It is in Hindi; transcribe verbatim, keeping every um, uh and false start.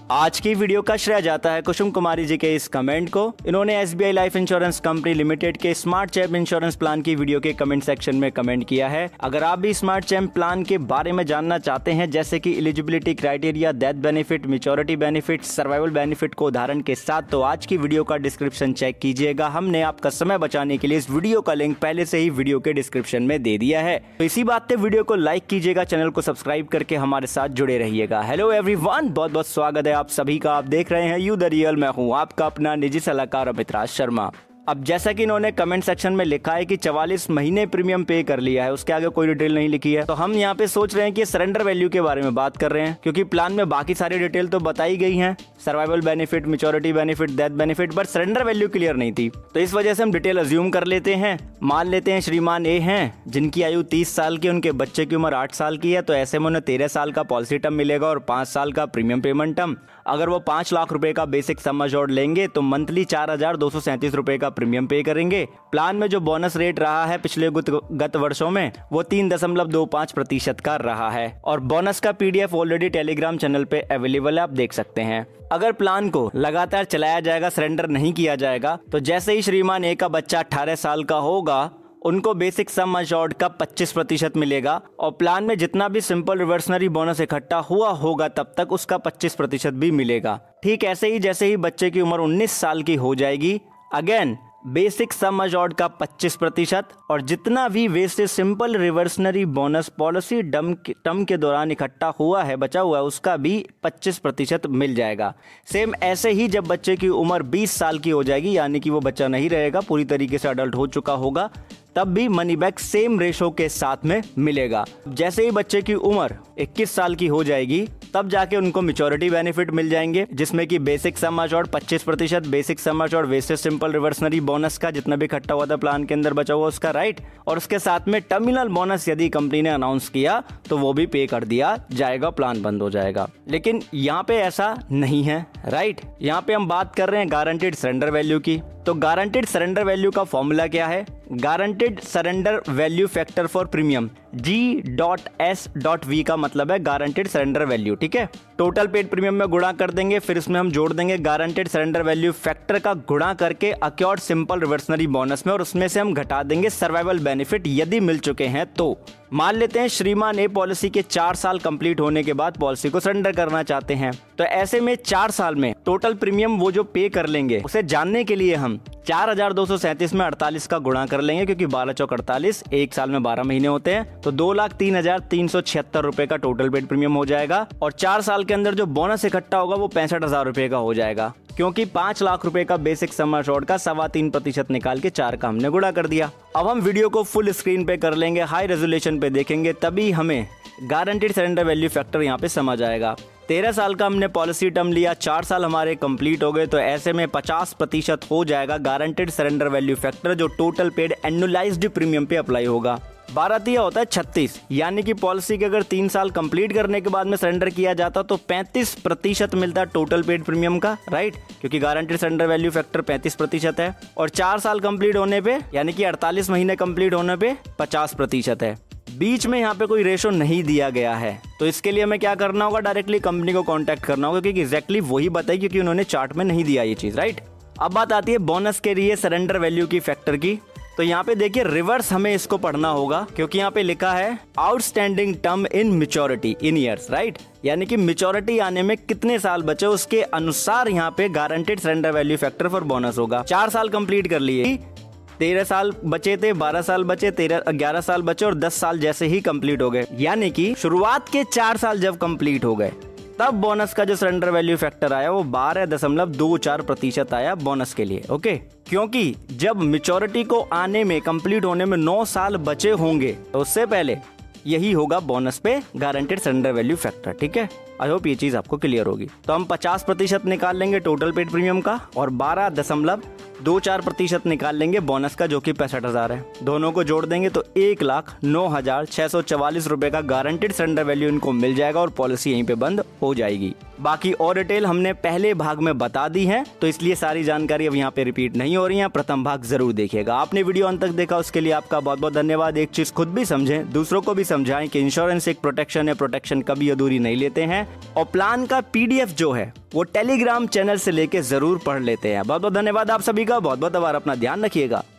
आज की वीडियो का श्रेय जाता है कुसुम कुमारी जी के इस कमेंट को। इन्होंने SBI life insurance company limited के स्मार्ट चैप इंश्योरेंस प्लान की वीडियो के कमेंट सेक्शन में कमेंट किया है। अगर आप भी स्मार्ट चैप प्लान के बारे में जानना चाहते हैं, जैसे कि eligibility criteria, death benefit, maturity benefit, survival benefit को उदाहरण के साथ, तो आज की वीडियो का डिस्क्रिप्शन चेक कीजिएगा। हमने आपका समय बचाने के लिए इस वीडियो का लिंक पहले से ही वीडियो के डिस्क्रिप्शन में दे दिया है। तो इसी बात पे वीडियो को लाइक कीजिएगा, चैनल को सब्सक्राइब करके हमारे साथ जुड़े रहिएगा। हेलो एवरीवन, बहुत बहुत स्वागत है आप सभी का। आप देख रहे हैं यू द रियल, मैं हूं आपका अपना निजी सलाहकार अमितराज शर्मा। अब जैसा कि इन्होंने कमेंट सेक्शन में लिखा है कि चवालीस महीने प्रीमियम पे कर लिया है, उसके आगे कोई डिटेल नहीं लिखी है, तो हम यहाँ पे सोच रहे हैं कि सरेंडर वैल्यू के बारे में बात कर रहे हैं, क्योंकि प्लान में बाकी सारी डिटेल तो बताई गई हैं, survival benefit, maturity benefit, death benefit, but surrender value clear नहीं थी। तो इस वजह से हम डिटेल अज्यूम कर लेते हैं। मान लेते हैं श्रीमान ए हैं, जिनकी आयु तीस साल की, उनके बच्चे की उम्र आठ साल की है, तो ऐसे में उन्हें तेरह साल का पॉलिसी टर्म मिलेगा और पाँच साल का प्रीमियम पेमेंट टर्म। अगर वो पाँच लाख रुपए का बेसिक सम एश्योर्ड लेंगे तो मंथली चार हजार दो सौ सैंतीस रुपए का प्रीमियम पे करेंगे। प्लान में जो बोनस रेट रहा है पिछले गत वर्षों में, वो तीन दशमलव दो पाँच प्रतिशत का रहा है और बोनस का पीडीएफ ऑलरेडी टेलीग्राम चैनल पे अवेलेबल है, आप देख सकते हैं। अगर प्लान को लगातार चलाया जाएगा, सरेंडर नहीं किया जाएगा, तो जैसे ही श्रीमान ए का बच्चा अठारह साल का होगा, उनको बेसिक सम एश्योर्ड का पच्चीस प्रतिशत मिलेगा और प्लान में जितना भी सिंपल रिवर्सनरी बोनस इकट्ठा हुआ होगा तब तक उसका पच्चीस प्रतिशत भी मिलेगा। ठीक ऐसे ही जैसे ही बच्चे की उम्र उन्नीस साल की हो जाएगी, अगेन बेसिक सम एश्योर्ड का पच्चीस प्रतिशत और जितना भी vested simple reversionary bonus policy term के दौरान इकट्ठा हुआ है, बचा हुआ है, उसका भी पच्चीस प्रतिशत मिल जाएगा। सेम ऐसे ही जब बच्चे की उम्र बीस साल की हो जाएगी, यानी कि वो बच्चा नहीं रहेगा, पूरी तरीके से अडल्ट हो चुका होगा, तब भी मनी बैक सेम रेशो के साथ में मिलेगा। जैसे ही बच्चे की उम्र इक्कीस साल की हो जाएगी, तब जाके उनको मैच्योरिटी बेनिफिट मिल जाएंगे, जिसमें कि बेसिक सम एश्योर्ड पच्चीस प्रतिशत, basic sum assured vested simple reversionary bonus का जितना भी इकट्ठा हुआ था प्लान के अंदर बचा हुआ उसका, राइट, और उसके साथ में टर्मिनल बोनस यदि कंपनी ने अनाउंस किया तो वो भी पे कर दिया जाएगा, प्लान बंद हो जाएगा। लेकिन यहाँ पे ऐसा नहीं है, राइट। यहाँ पे हम बात कर रहे हैं गारंटेड सरेंडर वैल्यू की। तो गारंटेड सरेंडर वैल्यू का फॉर्मूला क्या है? Guaranteed surrender value factor for premium, G dot S dot V का मतलब है गारंटेड सरेंडर वैल्यू। ठीक है, टोटल पेड प्रीमियम में गुणा कर देंगे, फिर इसमें हम जोड़ देंगे गारंटेड सरेंडर वैल्यू फैक्टर का गुणा करके अक्योर्ड सिंपल रिवर्सनरी बोनस में, और उसमें से हम घटा देंगे सर्वाइवल बेनिफिट यदि मिल चुके हैं तो। मान लेते हैं श्रीमान ए पॉलिसी के चार साल कंप्लीट होने के बाद पॉलिसी को सरेंडर करना चाहते हैं, तो ऐसे में चार साल में टोटल प्रीमियम वो जो पे कर लेंगे, उसे जानने के लिए हम चार हजार दो सौ सैंतीस में अड़तालीस का गुणा कर लेंगे, क्योंकि बारह चौक अड़तालीस, एक साल में बारह महीने होते हैं, तो दो लाख तीन हजार तीन सौ छिहत्तर रुपए का टोटल पेड प्रीमियम हो जाएगा। और चार साल के अंदर जो बोनस इकट्ठा होगा वो पैंसठ हजार रुपए का हो जाएगा, क्योंकि पांच लाख रुपए का बेसिक सम एश्योर्ड का सवा तीन प्रतिशत निकाल के चार का हमने गुणा कर दिया। अब हम वीडियो को फुल स्क्रीन पे कर लेंगे, हाई रेजोल्यूशन पे देखेंगे, तभी हमें गारंटेड सरेंडर वैल्यू फैक्टर यहाँ पे समझ आएगा। तेरह साल का हमने पॉलिसी टर्म लिया, चार साल हमारे कंप्लीट हो गए, तो ऐसे में पचास प्रतिशत हो जाएगा गारंटेड सरेंडर वैल्यू फैक्टर, जो टोटल पेड एनुअलाइज्ड प्रीमियम पे अप्लाई होगा। बारह तिया होता है छत्तीस, यानी कि पॉलिसी के अगर तीन साल कंप्लीट करने के बाद में सरेंडर किया जाता तो पैंतीस प्रतिशत मिलता टोटल पेड प्रीमियम का, राइट, क्योंकि गारंटेड सरेंडर वैल्यू फैक्टर पैंतीस प्रतिशत है, और चार साल कंप्लीट होने पे यानी कि अड़तालीस महीने कंप्लीट होने पे पचास प्रतिशत है। बीच में यहाँ पे कोई रेशो नहीं दिया गया है, तो इसके लिए हमें क्या करना होगा? डायरेक्टली कंपनी को कांटेक्ट करना होगा, क्योंकि एग्जैक्टली वही बताई, क्योंकि उन्होंने चार्ट में नहीं दिया ये चीज, राइट। अब बात आती है बोनस के लिए सरेंडर वैल्यू की फैक्टर की। तो यहाँ पे देखिए रिवर्स हमें इसको पढ़ना होगा, क्योंकि यहाँ पे लिखा है outstanding term in maturity in years, right, यानी कि मैच्योरिटी आने में कितने साल बचे उसके अनुसार यहाँ पे guaranteed surrender value factor for bonus होगा। चार साल कंप्लीट कर लिए, तेरह साल बचे थे, बारह साल बचे, तेरह ग्यारह साल बचे और दस साल जैसे ही कंप्लीट हो गए, यानी कि शुरुआत के चार साल जब कंप्लीट हो गए तब बोनस का जो सरेंडर वैल्यू फैक्टर आया वो बारह दशमलव दो चार प्रतिशत आया बोनस के लिए। ओके, क्योंकि जब मैच्योरिटी को आने में कंप्लीट होने में नौ साल बचे होंगे तो उससे पहले यही होगा बोनस पे गारंटेड सरेंडर वैल्यू फैक्टर। ठीक है, आई होप ये चीज आपको क्लियर होगी। तो हम पचास प्रतिशत निकाल लेंगे टोटल पेड प्रीमियम का और बारह दशमलव दो चार प्रतिशत निकाल लेंगे बोनस का, जो कि पैंसठ हजार है। दोनों को जोड़ देंगे तो एक लाख नौ हजार छह सौ चवालीस रुपए का गारंटेड सरेंडर वैल्यू इनको मिल जाएगा और पॉलिसी यहीं पे बंद हो जाएगी। बाकी और डिटेल हमने पहले भाग में बता दी है, तो इसलिए सारी जानकारी अब यहाँ पे रिपीट नहीं हो रही है। प्रथम भाग जरूर देखिएगा। आपने वीडियो अंत तक देखा उसके लिए आपका बहुत बहुत धन्यवाद। एक चीज खुद भी समझें, दूसरों को भी समझाएं कि इंश्योरेंस एक प्रोटेक्शन है, प्रोटेक्शन कभी अधूरी नहीं लेते हैं। और प्लान का पीडीएफ जो है वो टेलीग्राम चैनल से लेके जरूर पढ़ लेते हैं। बहुत बहुत धन्यवाद आप सभी का, बहुत बहुत आभार, अपना ध्यान रखिएगा।